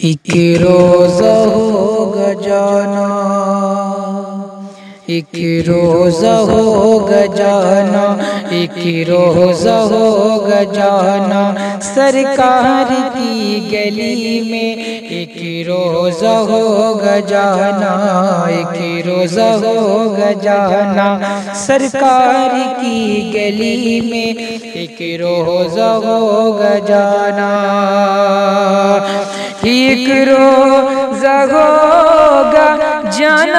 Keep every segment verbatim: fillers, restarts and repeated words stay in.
एक रोज़ा होगा जाना, एक रोज़ा होगा जाना, एक रोज़ा होगा जाना सरकार की गली में। एक रोज़ा होगा जाना, एक रोज़ा होगा जाना सरकार की गली में। एक रोज़ा होगा जाना, एक रोज़ा होगा जाना,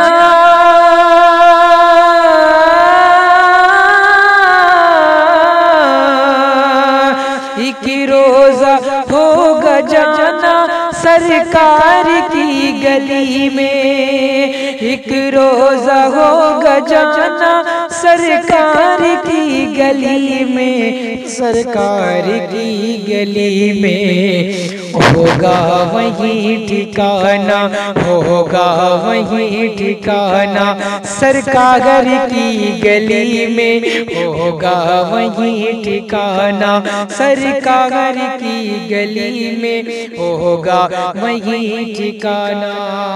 एक रोज़ा होगा जाना सरकार की गली में। एक रोज़ा होगा जाना सरकार की गली में, सरकार की गली में होगा वही ठिकाना, होगा वही ठिकाना सरकार की गली में, होगा वही ठिकाना सरकार की गली में, होगा वही ठिकाना।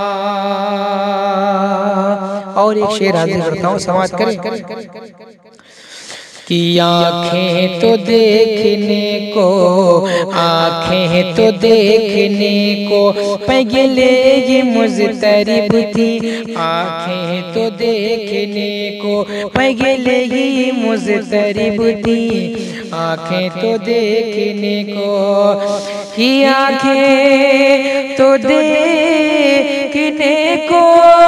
और एक शेर हाजिर करता हूँ, समाज करें कि आँखें तो देखने को, आँखें तो देखने को पगले ये मुज़तरिब थी, आँखें तो देखने को पगले ये मुज़तरिब थी, आँखें तो देखने को कि आँखें तो देखने को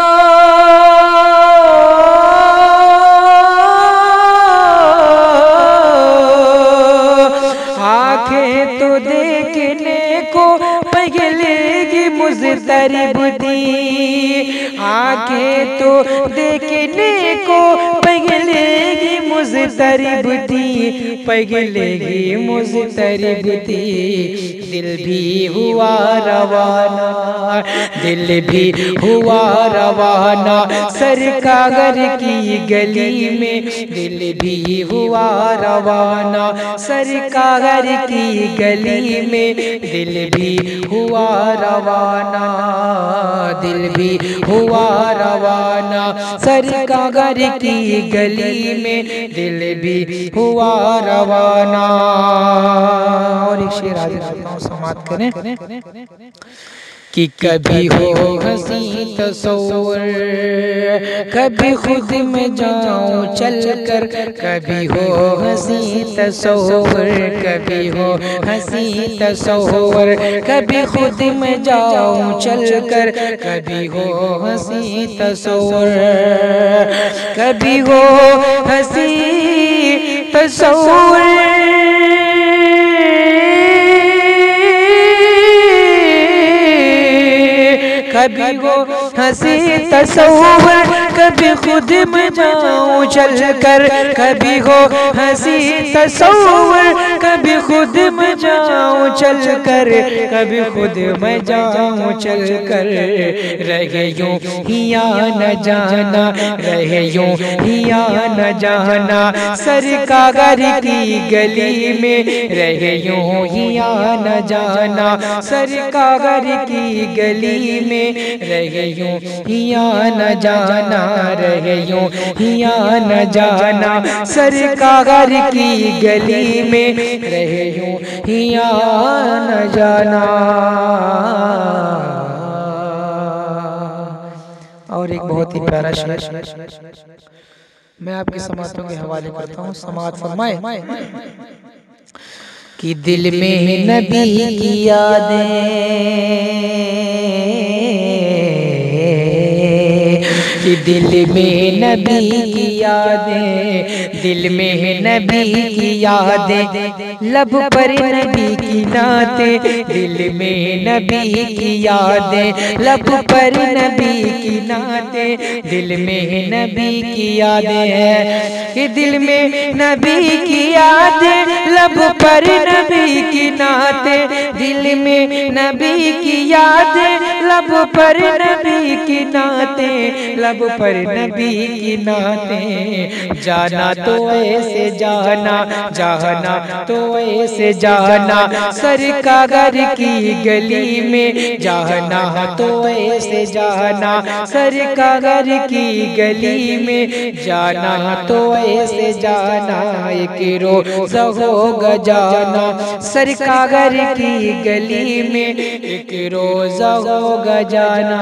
तो देखने को पगलेगी मुज़तरिब थी, आँखें तो देखने को पगलेगी मुज़तरिब थी, पगलेगी मुज़तरिब थी। दिल भी हुआ रवाना, दिल भी हुआ रवाना सरकार की गली में, दिल भी हुआ रवाना सरकार की गली में, दिल भी हुआ रवाना, दिल भी हुआ रवाना सरकार की गली में, दिल भी हुआ रवाना। और एक शेर हाजिर करता हूँ, समाप्त करें कि कभी हो हंसी तस्वुर, कभी खुद में जाऊं चल कर, कभी हो हंसी तस्वुर, कभी हो हंसी तस्वुर, कभी खुद में जाऊं चल कर, कभी हो हंसी तस्वुर, कभी हो हंसी तस्वुर, कभी वो हंसी तस्वुर, कभी खुद में जाऊं चल कर, कभी हो हंसी तस्वुर, कभी खुद में जाऊं चल कर, कभी खुद में जाऊं चल कर। रहे यूं हिया न जाना, रहे यूं हिया न जाना सरकार की गली में, रहे यूं हिया न जाना सरकार की गली में, रहे यूं हिया न जाना, रहे यूं हिया न जाना सरकार की गली में, रहे यूं हिया न जाना। और एक बहुत ही प्यारा शेर मैं आपके समातों के हवाले करता हूँ, समात फरमाए कि दिल में नबी की यादें, कि दिल में नबी की यादें, दिल में नबी की यादें, लब पर नबी की नाते, दिल में नबी की यादें, लब पर नबी की नाते, दिल में नबी की यादें हैं, कि दिल में नबी की यादें, लब पर नबी की नाते, दिल में नबी की यादें, लब पर नबी की नाते, लब लब पर नबी की नाते, जाना तो ऐसे जाना, जाना तो ऐसे जाना, सरकार की गली में जाना तो ऐसे जाना, सरकार की गली में जाना तो ऐसे जाना, एक रोज़ा होगा जाना सरकार की गली में, एक रोज़ा होगा जाना,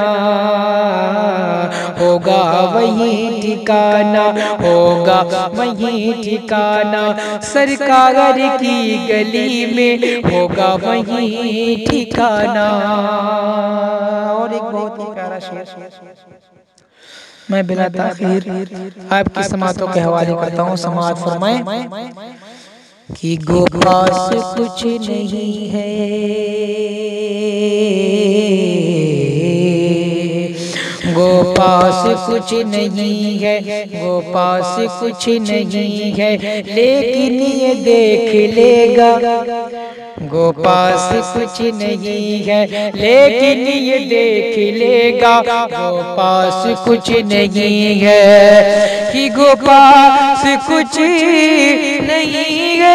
होगा वही ठिकाना, होगा वही ठिकाना, सरकार की गली में होगा वही ठिकाना। और एक बहुत ही प्यारा शेर मैं बिला ताखीर आपकी समातों के हवाले करता हूँ। समात फरमाए कि गो पास कुछ नहीं है, गो पास कुछ नहीं है, गो पास कुछ नहीं है, लेकिन ये देख लेगा, गो पास कुछ नहीं है लेकिन ये देख लेगा, गो पास कुछ नहीं है कि गो पास कुछ नहीं है,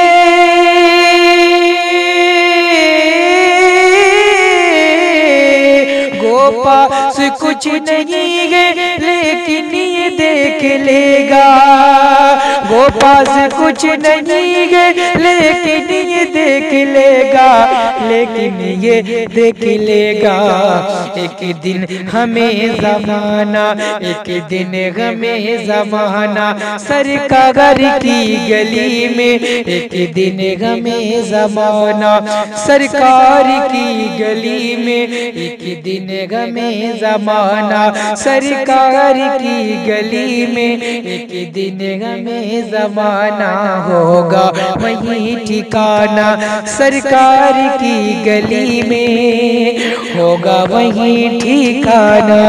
गो पास कुछ नहीं है लेकिन ये देख लेगा, गो पास कुछ नहीं है लेकिन ये देख लेगा, लेकिन ये देख लेगा, एक दिन हमें ज़माना, एक दिन हमें ज़माना, सरकार की गली में, एक दिन हमें ज़माना, सरकार की गली में, एक दिन हमें ज़माना, सरकार की गली में, एक दिन हमें ज़माना, होगा वही ठिकाना, सरकार की गली में होगा वही ठिकाना।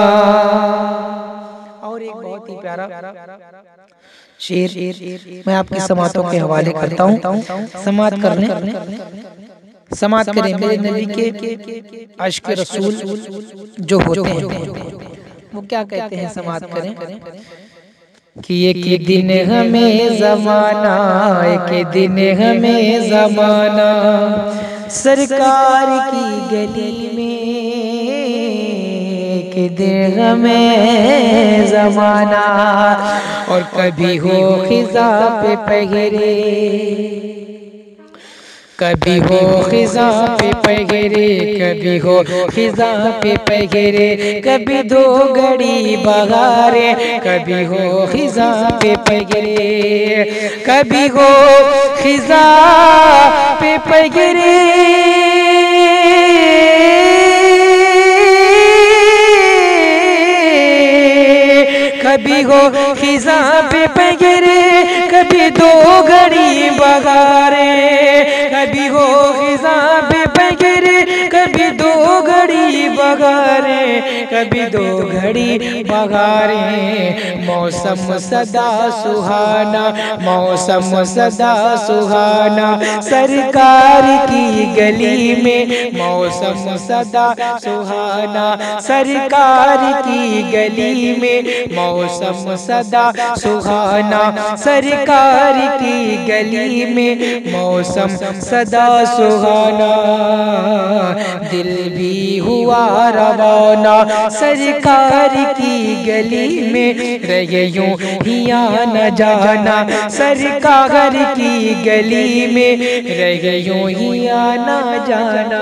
और एक बहुत ही प्यारा शेर मैं आपकी समातों के हवाले करता हूँ। समात करने समात करें मेरे नबी के अश्क रसूल जो होते हैं वो क्या कहते हैं, समात करें कि एक दिन हमें ज़माना, एक दिन हमें ज़माना, सरकार की गली में, एक दिन हमें ज़माना, और कभी हो खिज़ा पे पहरे, कभी हो खिज़ा पे पहरे, कभी हो खिज़ा पे पहरे, कभी दो घड़ी बहारे, कभी हो खिज़ा पे पहरे, कभी हो खिज़ा पे पहरे, कभी हो खिज़ा पे पहरे, कभी दो घड़ी बहारे, कभी हो खिज़ा पे पहरे, कभी दो घड़ी बहारे, कभी दो घड़ी बहारे, मौसम सदा सुहाना, मौसम सदा सुहाना, सरकार की गली में, मौसम सदा सुहाना, सरकार की गली में, मौसम सदा सुहाना, सरकार की गली में, मौसम सदा सुहाना, दिल भी हुआ रवाना, सरकार की गली में, रहे यूं ही आना जाना, सरकार की गली में, रहे यूं ही आना जाना।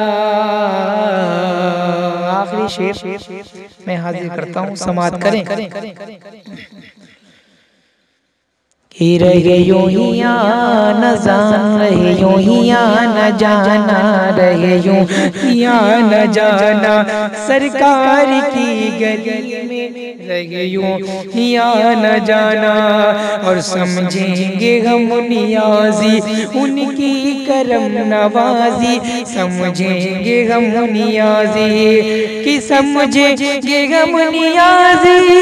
आखिरी शेर मैं हाजिर करता हूँ, समात करें कि रहे यूं ही आना जाना, रहे यूं ही आना जाना, रहे यूं ही आना जाना, सरकार की गली में, रहे यूं ही आना जाना, और समझेंगे हम नियाज़ी उनकी करम नवाज़ी, समझेंगे हम नियाज़ी कि समझेंगे हम नियाज़ी,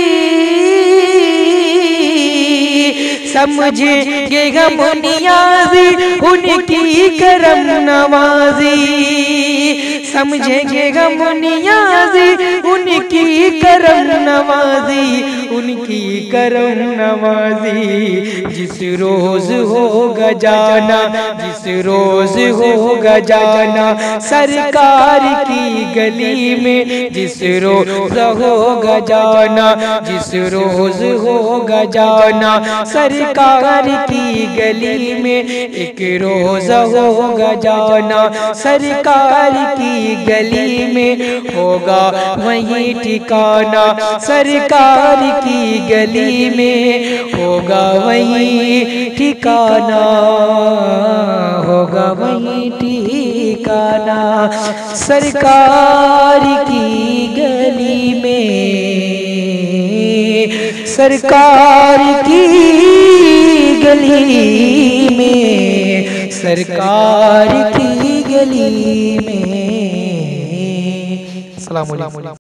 समझेंगे हम नियाज़ी उनकी करम नवाज़ी, समझेंगे हम नियाज़ी उनकी करम नवाजी, उनकी करम नवाजी। जिस रोज होगा जाना, जिस रोज होगा जाना सरकार की गली में, जिस रोज होगा जाना, जिस रोज होगा जाना सरकार की गली में, एक रोज होगा जाना सरकार की गली में, होगा वहीं ठिकाना सरकार की गली में, होगा वहीं ठिकाना, होगा वहीं ठिकाना सरकार की गली में, सरकार की गली में, सरकार की गली में। अस्सलाम वालेकुम।